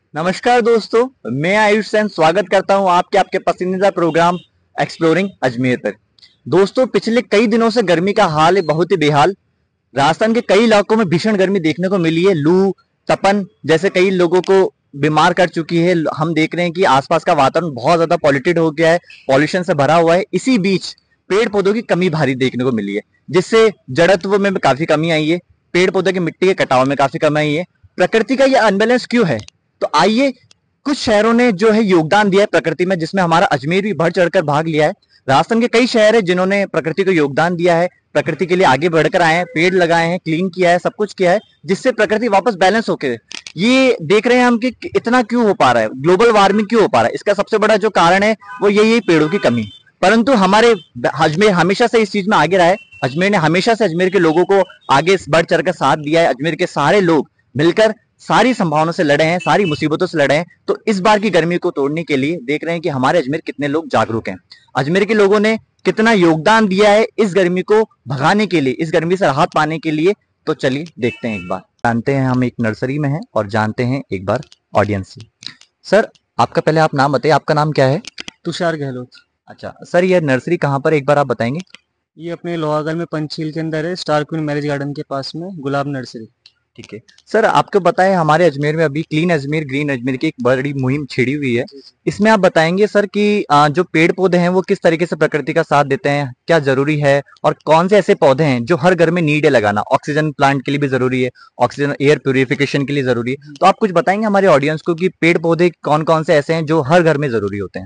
नमस्कार दोस्तों, मैं आयुष सैन स्वागत करता हूं आपके पसंदीदा प्रोग्राम एक्सप्लोरिंग अजमेर पर। दोस्तों, पिछले कई दिनों से गर्मी का हाल है बहुत ही बेहाल। राजस्थान के कई इलाकों में भीषण गर्मी देखने को मिली है। लू, तपन जैसे कई लोगों को बीमार कर चुकी है। हम देख रहे हैं कि आसपास का वातावरण बहुत ज्यादा पॉल्यूटेड हो गया है, पॉल्यूशन से भरा हुआ है। इसी बीच पेड़ पौधों की कमी भारी देखने को मिली है, जिससे जड़त्व में काफी कमी आई है। पेड़ पौधों की मिट्टी के कटाव में काफी कमी आई है। प्रकृति का यह अनबैलेंस क्यों है? तो आइए, कुछ शहरों ने जो है योगदान दिया है प्रकृति में, जिसमें हमारा अजमेर भी बढ़ चढ़कर भाग लिया है। राजस्थान के कई शहर है जिन्होंने प्रकृति को योगदान दिया है, प्रकृति के लिए आगे बढ़कर आए हैं, पेड़ लगाए हैं, क्लीन किया है, सब कुछ किया है, जिससे प्रकृति वापस बैलेंस होके ये देख रहे हैं हम कि इतना क्यों हो पा रहा है, ग्लोबल वार्मिंग क्यों हो पा रहा है। इसका सबसे बड़ा जो कारण है वो यही पेड़ों की कमी। परंतु हमारे अजमेर हमेशा से इस चीज में आगे रहा है। अजमेर ने हमेशा से अजमेर के लोगों को आगे बढ़ चढ़कर साथ दिया है। अजमेर के सारे लोग मिलकर सारी संभावनाओं से लड़े हैं, सारी मुसीबतों से लड़े हैं। तो इस बार की गर्मी को तोड़ने के लिए देख रहे हैं कि हमारे अजमेर कितने लोग जागरूक हैं, अजमेर के लोगों ने कितना योगदान दिया है इस गर्मी को भगाने के लिए, इस गर्मी से राहत पाने के लिए। तो चलिए देखते हैं, एक बार जानते हैं। हम एक नर्सरी में हैं और जानते हैं एक बार ऑडियंस से। सर, आपका पहले आप नाम बताइए, आपका नाम क्या है? तुषार गहलोत। अच्छा सर, ये नर्सरी कहाँ पर, एक बार आप बताएंगे? ये अपने लोहागढ़ में पंचशील के अंदर है, स्टार क्वीन मैरिज गार्डन के पास में, गुलाब नर्सरी। ठीक है सर, आपको पता है हमारे अजमेर में अभी क्लीन अजमेर ग्रीन अजमेर की एक बड़ी मुहिम छिड़ी हुई है। इसमें आप बताएंगे सर कि जो पेड़ पौधे हैं वो किस तरीके से प्रकृति का साथ देते हैं, क्या जरूरी है, और कौन से ऐसे पौधे हैं जो हर घर में नीड है लगाना? ऑक्सीजन प्लांट के लिए भी जरूरी है, ऑक्सीजन एयर प्यूरिफिकेशन के लिए जरूरी है। तो आप कुछ बताएंगे हमारे ऑडियंस को कि पेड़ पौधे कौन कौन से ऐसे हैं जो हर घर में जरूरी होते हैं?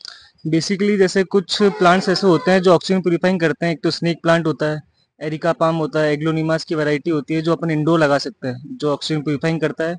बेसिकली जैसे कुछ प्लांट्स ऐसे होते हैं जो ऑक्सीजन प्यूरिफाइंग करते हैं। एक तो स्नेक प्लांट होता है, एरिका पाम होता है, एग्लोनिमास की वैरायटी होती है जो अपन इंडोर लगा सकते हैं, जो ऑक्सीजन प्यूरिफाइंग करता है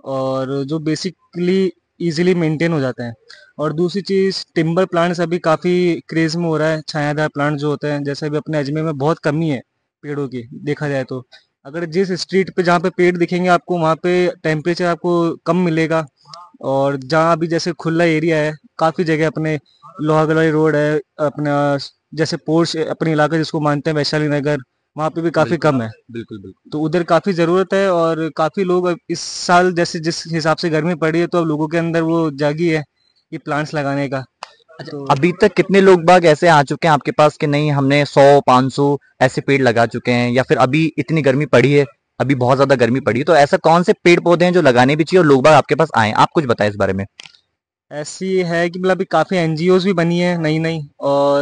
और जो बेसिकली इजीली मेंटेन हो जाता है। और दूसरी चीज़, टिम्बर प्लांट्स अभी काफ़ी क्रेज में हो रहा है। छायादार प्लांट जो होते हैं, जैसे अभी अपने अजमेर में बहुत कमी है पेड़ों की देखा जाए तो। अगर जिस स्ट्रीट पे जहाँ पे पेड़ दिखेंगे आपको, वहाँ पे टेम्परेचर आपको कम मिलेगा। और जहाँ अभी जैसे खुला एरिया है, काफ़ी जगह अपने लोहागढ़ रोड है अपना, जैसे पोर्श अपने इलाका जिसको मानते हैं वैशाली नगर, वहाँ पे भी काफ़ी बिल्कुल कम है। बिल्कुल बिल्कुल। तो उधर काफ़ी ज़रूरत है और काफ़ी लोग अब इस साल जैसे जिस हिसाब से गर्मी पड़ी है, तो अब लोगों के अंदर वो जागी है ये प्लांट्स लगाने का। अच्छा, तो अभी तक कितने लोग बाग ऐसे आ चुके हैं आपके पास कि नहीं हमने 100-500 ऐसे पेड़ लगा चुके हैं, या फिर अभी इतनी गर्मी पड़ी है, अभी बहुत ज्यादा गर्मी पड़ी है, तो ऐसा कौन से पेड़ पौधे हैं जो लगाने भी चाहिए और लोग बाग आपके पास आए? आप कुछ बताएं इस बारे में। ऐसी है कि मतलब अभी काफ़ी एनजीओज भी बनी है नई नई, और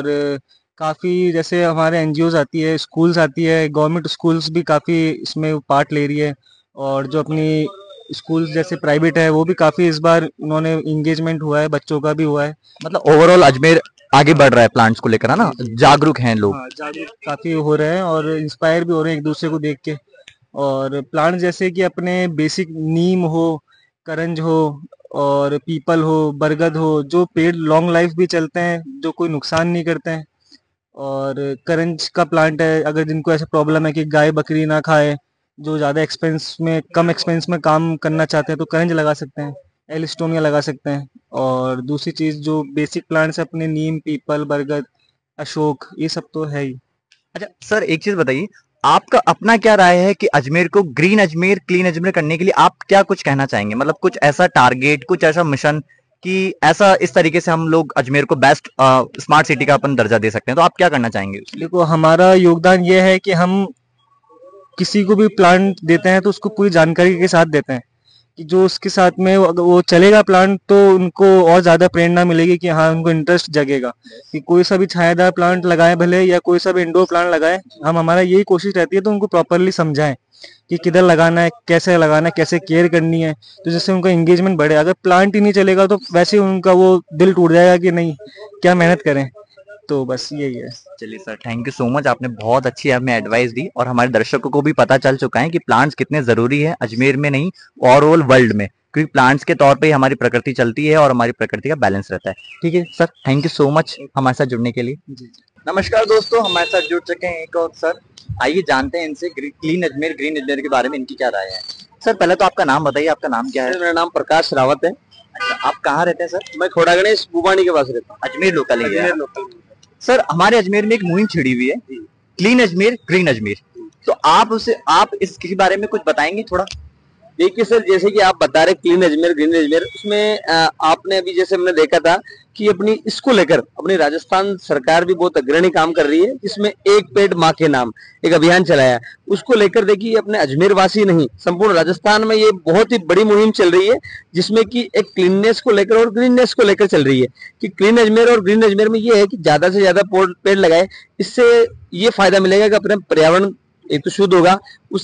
काफ़ी जैसे हमारे एनजीओज आती है, स्कूल्स आती है, गवर्नमेंट स्कूल्स भी काफ़ी इसमें पार्ट ले रही है। और जो अपनी स्कूल्स जैसे प्राइवेट है वो भी काफ़ी इस बार उन्होंने इंगेजमेंट हुआ है, बच्चों का भी हुआ है। मतलब ओवरऑल अजमेर आगे बढ़ रहा है प्लांट्स को लेकर, है ना? जी जी। जागरूक हैं लोग। हाँ, जागरूक काफ़ी हो रहे हैं और इंस्पायर भी हो रहे हैं एक दूसरे को देख के। और प्लांट जैसे कि अपने बेसिक नीम हो, करंज हो, और पीपल हो, बरगद हो, जो पेड़ लॉन्ग लाइफ भी चलते हैं, जो कोई नुकसान नहीं करते हैं। और करंज का प्लांट है, अगर जिनको ऐसा प्रॉब्लम है कि गाय बकरी ना खाए, जो ज़्यादा एक्सपेंस में कम एक्सपेंस में काम करना चाहते हैं, तो करंज लगा सकते हैं, एलिस्टोनिया लगा सकते हैं। और दूसरी चीज़ जो बेसिक प्लांट्स है अपने, नीम, पीपल, बरगद, अशोक, ये सब तो है ही। अच्छा सर, एक चीज बताइए, आपका अपना क्या राय है कि अजमेर को ग्रीन अजमेर क्लीन अजमेर करने के लिए आप क्या कुछ कहना चाहेंगे? मतलब कुछ ऐसा टारगेट, कुछ ऐसा मिशन कि ऐसा इस तरीके से हम लोग अजमेर को बेस्ट स्मार्ट सिटी का अपन दर्जा दे सकते हैं, तो आप क्या करना चाहेंगे उसके लिए? देखो, हमारा योगदान ये है कि हम किसी को भी प्लांट देते हैं तो उसको पूरी जानकारी के साथ देते हैं, कि जो उसके साथ में अगर वो चलेगा प्लांट, तो उनको और ज़्यादा प्रेरणा मिलेगी कि हाँ, उनको इंटरेस्ट जगेगा कि कोई सा भी छायादार प्लांट लगाए भले, या कोई सा भी इंडोर प्लांट लगाए। हम हमारा यही कोशिश रहती है तो उनको प्रॉपरली समझाएं कि किधर लगाना है, कैसे केयर करनी है, तो जिससे उनका एंगेजमेंट बढ़े। अगर प्लांट ही नहीं चलेगा तो वैसे ही उनका वो दिल टूट जाएगा कि नहीं, क्या मेहनत करें। तो बस यही है। चलिए sir, thank you so much, आपने बहुत अच्छी हमें एडवाइस दी और हमारे दर्शकों को भी पता चल चुका है कि प्लांट्स कितने जरूरी है अजमेर में नहीं, ओवरऑल वर्ल्ड में, क्योंकि प्लांट्स के तौर पे ही हमारी प्रकृति चलती है और हमारी प्रकृति का बैलेंस रहता है। ठीक है sir, thank you so much हमारे साथ जुड़ने के लिए। जी। नमस्कार दोस्तों, हमारे साथ जुड़ चुके हैं एक और सर। आइए जानते हैं इनसे क्लीन अजमेर ग्रीन अजमेर के बारे में इनकी क्या राय है। सर, पहले तो आपका नाम बताइए, आपका नाम क्या है? मेरा नाम प्रकाश रावत है। अच्छा, आप कहाँ रहते हैं सर? मैं खोड़ा गणेश बुबानी के पास रहता हूँ। अजमेर लोकल ही है अजमेर आप? लोकल में। सर, हमारे अजमेर में एक मुहिम छिड़ी हुई है, क्लीन अजमेर ग्रीन अजमेर। तो आप इसके बारे में कुछ बताएंगे थोड़ा? देखिए सर, जैसे कि आप बता रहे क्लीन अजमेर ग्रीन अजमेर, उसमें आपने अभी जैसे हमने देखा था कि अपनी इसको लेकर अपनी राजस्थान सरकार भी बहुत अग्रणी काम कर रही है, जिसमें एक पेड़ माँ के नाम एक अभियान चलाया है। उसको लेकर देखिए अपने अजमेर वासी नहीं, संपूर्ण राजस्थान में ये बहुत ही बड़ी मुहिम चल रही है, जिसमें कि एक क्लीननेस को लेकर और ग्रीननेस को लेकर चल रही है कि क्लीन अजमेर और ग्रीन अजमेर में ये है कि ज्यादा से ज्यादा पेड़ लगाए। इससे ये फायदा मिलेगा कि अपने पर्यावरण एक तो शुद्ध होगा,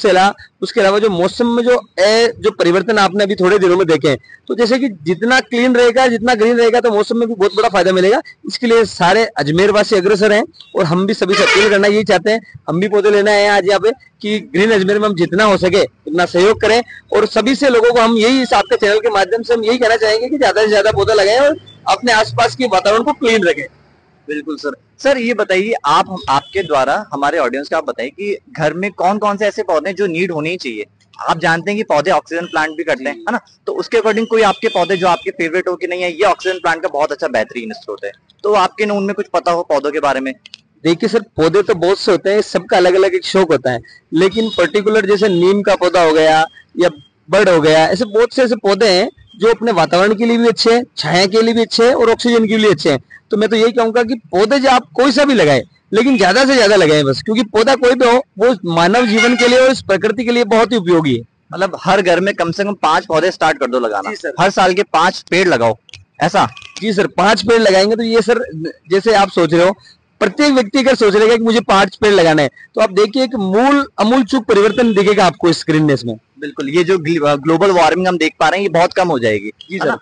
उसके अलावा जो मौसम में जो परिवर्तन आपने अभी थोड़े दिनों में देखे हैं, तो जैसे कि जितना क्लीन रहेगा जितना ग्रीन रहेगा तो मौसम में भी बहुत बड़ा फायदा मिलेगा। इसके लिए सारे अजमेर वासी अग्रसर हैं और हम भी सभी से अपील करना यही चाहते हैं, हम भी पौधे लेना है आज यहाँ पे कि ग्रीन अजमेर में हम जितना हो सके उतना सहयोग करें। और सभी से लोगों को हम यही इस आपके चैनल के माध्यम से हम यही कहना चाहेंगे कि ज्यादा से ज्यादा पौधा लगाएं और अपने आसपास के वातावरण को क्लीन रखें। बिल्कुल सर। सर ये बताइए, आप आपके द्वारा हमारे ऑडियंस को आप बताइए कि घर में कौन कौन से ऐसे पौधे हैं जो नीड होने ही चाहिए। आप जानते हैं कि पौधे ऑक्सीजन प्लांट भी करते हैं, है ना? तो उसके अकॉर्डिंग कोई आपके पौधे जो आपके फेवरेट हो कि नहीं है ये ऑक्सीजन प्लांट का बहुत अच्छा बेहतरीन स्रोत है, तो आपके उनमें कुछ पता हो पौधों के बारे में? देखिए सर, पौधे तो बहुत से होते हैं, सबका अलग अलग एक शौक होता है, लेकिन पर्टिकुलर जैसे नीम का पौधा हो गया या बर्ड हो गया, ऐसे बहुत से ऐसे पौधे हैं जो अपने वातावरण के लिए भी अच्छे हैं, छाया के लिए भी अच्छे हैं और ऑक्सीजन के लिए अच्छे हैं। तो मैं तो यही कहूंगा कि पौधे जो आप कोई सा भी लगाए, लेकिन ज्यादा से ज्यादा लगाएं बस, क्योंकि पौधा कोई भी हो वो मानव जीवन के लिए और इस प्रकृति के लिए बहुत ही उपयोगी है। मतलब हर घर में कम से कम 5 पौधे स्टार्ट कर दो लगाना, हर साल के 5 पेड़ लगाओ, ऐसा? जी सर, 5 पेड़ लगाएंगे तो ये सर, जैसे आप सोच रहे हो प्रत्येक व्यक्ति अगर सोच रहेगा कि मुझे 5 पेड़ लगाना है, तो आप देखिए एक अमूल चूक परिवर्तन दिखेगा आपको इस ग्रीननेस में। बिल्कुल, ये जो ग्लोबल वार्मिंग हम देख पा रहे हैं ये बहुत कम हो जाएगी। जी सर,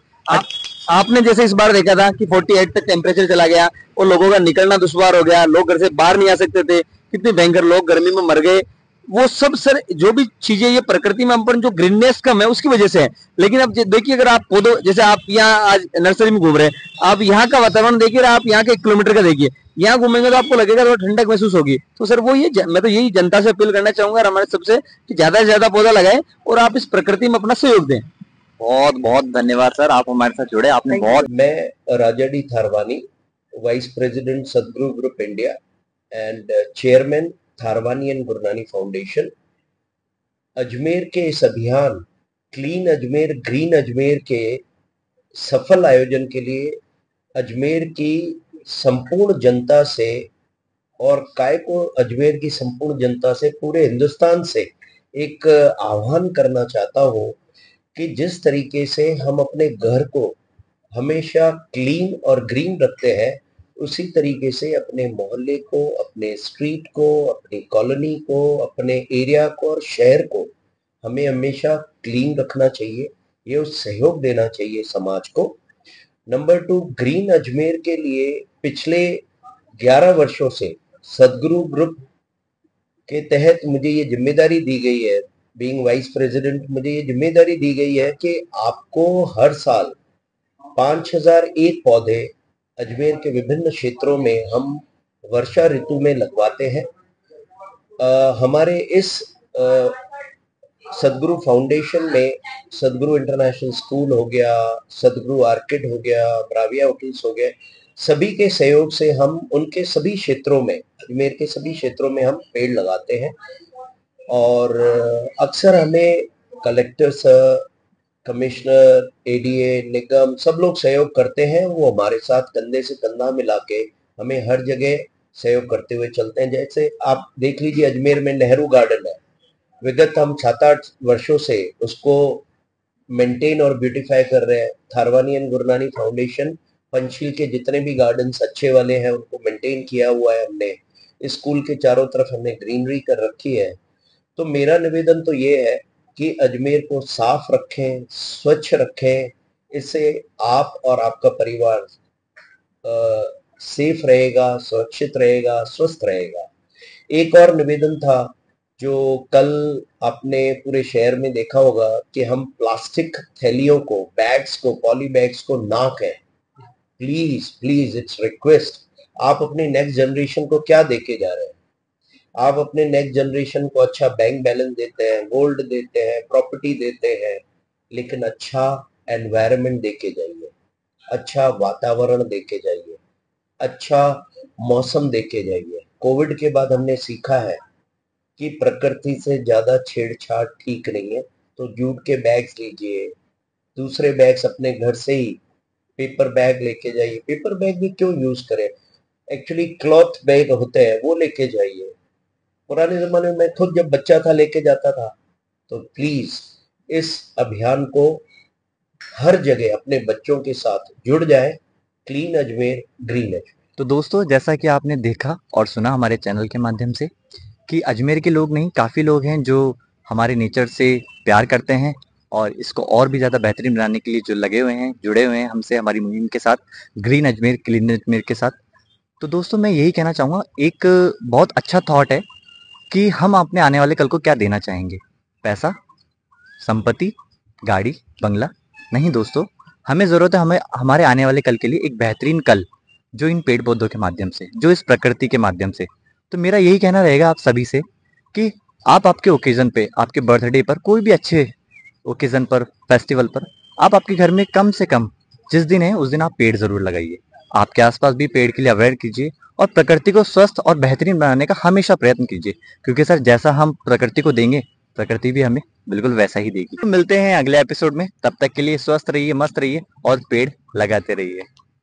आपने जैसे इस बार देखा था कि 48 तक टेम्परेचर चला गया और लोगों का निकलना दुश्वार हो गया, लोग घर से बाहर नहीं आ सकते थे, कितने भयंकर लोग गर्मी में मर गए। वो सब सर जो भी चीजें ये प्रकृति में अपन जो ग्रीननेस कम है उसकी वजह से है। लेकिन अब देखिए, अगर आप पौधों जैसे आप यहाँ आज नर्सरी में घूम रहे हैं, आप यहाँ का वातावरण देखिए, आप यहाँ के 1 किलोमीटर का देखिए, यहाँ घूमेंगे तो आपको लगेगा थोड़ा ठंडक महसूस होगी। तो सर वो ये मैं तो यही जनता से अपील करना चाहूंगा हमारे सबसे कि ज्यादा से ज्यादा पौधा लगाएं और आप इस प्रकृति में अपना सहयोग दें। बहुत बहुत धन्यवाद सर, आप हमारे साथ जुड़े, आपने बहुत। मैं Raja D Tharwani, vice president Sadguru group India and chairman Tharwani and Gurnani foundation. Ajmer के इस अभियान क्लीन अजमेर ग्रीन अजमेर के सफल आयोजन के लिए अजमेर की संपूर्ण जनता से और काय को अजमेर की संपूर्ण जनता से, पूरे हिंदुस्तान से एक आह्वान करना चाहता हूँ कि जिस तरीके से हम अपने घर को हमेशा क्लीन और ग्रीन रखते हैं, उसी तरीके से अपने मोहल्ले को, अपने स्ट्रीट को, अपनी कॉलोनी को, अपने एरिया को और शहर को हमें हमेशा क्लीन रखना चाहिए। ये उस सहयोग देना चाहिए समाज को। नंबर 2, ग्रीन अजमेर के लिए पिछले 11 वर्षों से सदगुरु ग्रुप के तहत मुझे ये जिम्मेदारी दी गई है, बीइंग वाइस प्रेसिडेंट मुझे ये जिम्मेदारी दी गई है कि आपको हर साल 5001 पौधे अजमेर के विभिन्न क्षेत्रों में हम वर्षा ऋतु में लगवाते हैं। हमारे इस सदगुरु फाउंडेशन में सदगुरु इंटरनेशनल स्कूल हो गया, सदगुरु आर्किड हो गया, ब्राविया होटल्स हो गए, सभी के सहयोग से हम उनके सभी क्षेत्रों में, अजमेर के सभी क्षेत्रों में हम पेड़ लगाते हैं। और अक्सर हमें कलेक्टर सर, कमिश्नर, एडीए, निगम सब लोग सहयोग करते हैं। वो हमारे साथ कंधे से कंधा मिला के हमें हर जगह सहयोग करते हुए चलते हैं। जैसे आप देख लीजिए, अजमेर में नेहरू गार्डन है, विगत हम 7-8 वर्षों से उसको मेंटेन और ब्यूटीफाई कर रहे हैं। थारवानी एंड गुरनानी फाउंडेशन पंचशील के जितने भी गार्डन्स अच्छे वाले हैं उनको मेंटेन किया हुआ है हमने। स्कूल के चारों तरफ हमने ग्रीनरी कर रखी है। तो मेरा निवेदन तो ये है कि अजमेर को साफ रखें, स्वच्छ रखें, इससे आप और आपका परिवार सेफ रहेगा, सुरक्षित रहेगा, स्वस्थ रहेगा। एक और निवेदन था जो कल आपने पूरे शहर में देखा होगा कि हम प्लास्टिक थैलियों को, बैग्स को, पॉली बैग्स को ना कहें। Please please, it's request. आप अपने नेक्स्ट जनरेशन को क्या देके जा रहे हैं? आप अपने नेक्स्ट जनरेशन को अच्छा बैंक बैलेंस देते हैं, गोल्ड देते हैं, प्रॉपर्टी देते हैं, लेकिन अच्छा एनवायरनमेंट देके जाइए, अच्छा वातावरण देके जाइए, अच्छा मौसम देके जाइए। कोविड के बाद हमने सीखा है कि प्रकृति से ज्यादा छेड़छाड़ ठीक नहीं है, तो जूट के बैग्स लीजिए, दूसरे बैग्स अपने घर से ही पेपर बैग लेके जाइए। पेपर बैग भी क्यों यूज करें, एक्चुअली क्लॉथ बैग होते हैं वो लेके जाइए। पुराने जमाने में मैं खुद जब बच्चा था लेके जाता था। तो प्लीज इस अभियान को हर जगह अपने बच्चों के साथ जुड़ जाए। Clean Ajmer, green Ajmer. तो दोस्तों, जैसा कि आपने देखा और सुना हमारे चैनल के माध्यम से कि अजमेर के लोग नहीं, काफ़ी लोग हैं जो हमारे नेचर से प्यार करते हैं और इसको और भी ज़्यादा बेहतरीन बनाने के लिए जो लगे हुए हैं, जुड़े हुए हैं हमसे, हमारी मुहिम के साथ, ग्रीन अजमेर क्लीन अजमेर के साथ। तो दोस्तों, मैं यही कहना चाहूँगा, एक बहुत अच्छा थॉट है कि हम अपने आने वाले कल को क्या देना चाहेंगे। पैसा, संपत्ति, गाड़ी, बंगला नहीं दोस्तों, हमें ज़रूरत है हमें हमारे आने वाले कल के लिए एक बेहतरीन कल, जो इन पेड़ पौधों के माध्यम से, जो इस प्रकृति के माध्यम से। तो मेरा यही कहना रहेगा आप सभी से कि आप आपके ओकेजन पे, आपके बर्थडे पर, कोई भी अच्छे ओकेजन पर, फेस्टिवल पर, आप आपके घर में कम से कम जिस दिन है उस दिन आप पेड़ जरूर लगाइए। आपके आसपास भी पेड़ के लिए अवेयर कीजिए और प्रकृति को स्वस्थ और बेहतरीन बनाने का हमेशा प्रयत्न कीजिए, क्योंकि सर जैसा हम प्रकृति को देंगे, प्रकृति भी हमें बिल्कुल वैसा ही देगी। तो मिलते हैं अगले एपिसोड में, तब तक के लिए स्वस्थ रहिए, मस्त रहिए और पेड़ लगाते रहिए।